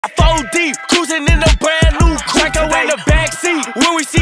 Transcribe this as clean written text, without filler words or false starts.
4 deep, cruising in a brand new Draco in the backseat. When we see